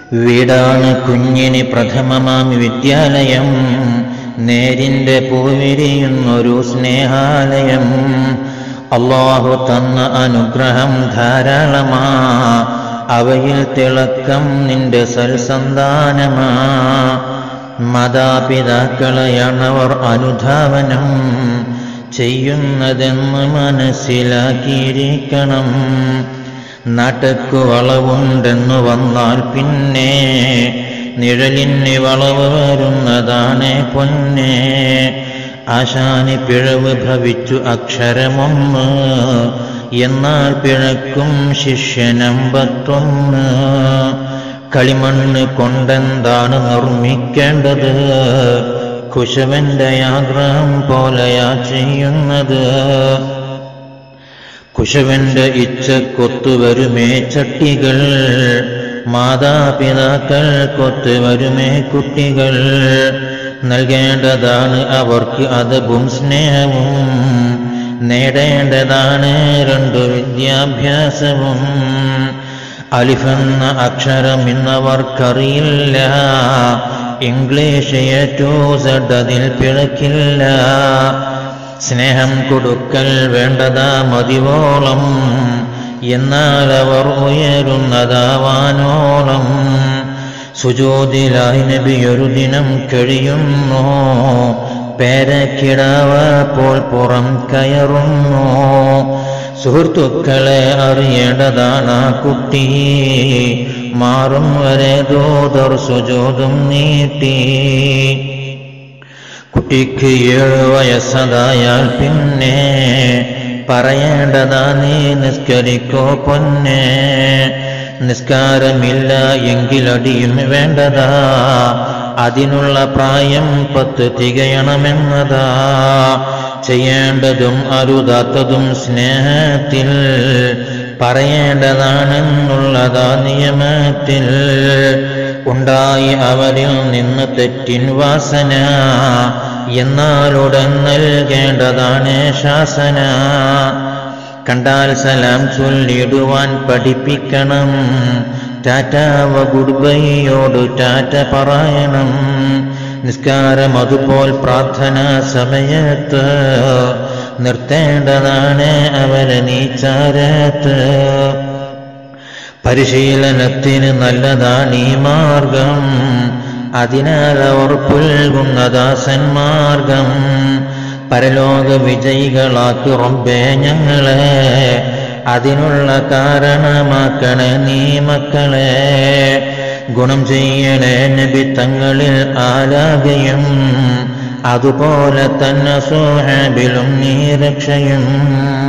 വീടാണ് കുഞ്ഞിന് പ്രഥമമാം വിദ്യാലയം, നേരിന്റെ പൂവിരിയുന്നൊരു സ്നേഹാലയം. അല്ലാഹു തന്ന അനുഗ്രഹം ധാരാളമാ, അവയിൽ തിളക്കം നിന്റെ സൽസന്താനമാ. മാതാപിതാക്കളെയാണവർ അനുധാവനം ചെയ്യുന്നതെന്ന് മനസ്സിലാക്കിയിരിക്കണം. നാട്ടക്കു വളവുണ്ടെന്നു വന്നാൽ പിന്നെ നിഴലിന് വളവ് വരുന്നതാണ് പൊന്നെ. ആശാന് പിഴവ് ഭവിച്ചു അക്ഷരമൊന്ന്, എന്നാൽ പിഴക്കും ശിഷ്യനമ്പത്തൊന്ന്. കളിമണ്ണ് കൊണ്ടെന്താണ് നിർമ്മിക്കേണ്ടത്, കുശവന്റെ ആഗ്രഹം പോലെയാ ചെയ്യുന്നത്. കുശവന്റെ ഇച്ഛക്കൊത്തുവരുമേ ചട്ടികൾ, മാതാപിതാക്കൾ കൊത്തുവരുമേ കുട്ടികൾ. നൽകേണ്ടതാണ് അവർക്ക് അതവും സ്നേഹവും, നേടേണ്ടതാണ് രണ്ടു വിദ്യാഭ്യാസവും. അലിഫെന്ന അക്ഷരം ഇന്നവർക്കറിയില്ല, ഇംഗ്ലീഷ് എ ടു സെഡ് അതിൽ പിഴക്കില്ല. സ്നേഹം കൊടുക്കൽ വേണ്ടതാ മതിവോളം, എന്നാൽ അവർ ഉയരുന്നതാവാനോളം. സുജൂദിലായി നബി ഒരു ദിനം കഴിയുന്നു, പേരക്കിടാവപ്പോൾ പുറം കയറുന്നു. സുഹൃത്തുക്കളെ അറിയേണ്ടതാണ് ആ കുട്ടി, മാറും വരെ ദൂതർ സുജൂദും നീട്ടി. കുട്ടിക്ക് 7 വയസ്സതായാൽ പിന്നെ പറയേണ്ടതാ നീ നിസ്കരിക്കോ പൊന്നെ. നിസ്കാരമില്ല എങ്കിലടിയും വേണ്ടതാ, അതിനുള്ള പ്രായം 10 തികയണമെന്നതാ. ചെയ്യേണ്ടതും അരുതാത്തതും സ്നേഹത്തിൽ പറയേണ്ടതാണെന്നുള്ളതാ നിയമത്തിൽ. ഉണ്ടായി അവരിൽ നിന്ന് തെറ്റിൻ വാസന, എന്നാലുടൻ നൽകേണ്ടതാണ് ശാസന. കണ്ടാൽ സലാം ചൊല്ലിടുവാൻ പഠിപ്പിക്കണം, ടാറ്റാവ ഗുഡ്ബൈയോട് ടാറ്റ പറയണം. നിസ്കാരം അതുപോൽ പ്രാർത്ഥന സമയത്ത് നിർത്തേണ്ടതാണ് അവരെ നീച്ചാരത്ത്. പരിശീലനത്തിന് നല്ലതാണ് ഈ മാർഗം, അതിനാൽ അവർ പുൽകുന്നതാ സന്മാർഗം. പരലോക വിജയികളാക്കി റബ്ബേ ഞങ്ങളെ, അതിനുള്ള കാരണമാക്കണേ നീ മക്കളെ. ഗുണം ചെയ്യണേ നബി തങ്ങളിൽ ആലാകയും, അതുപോലെ തന്നെ സ്വഹാബിലും നീ രക്ഷയും.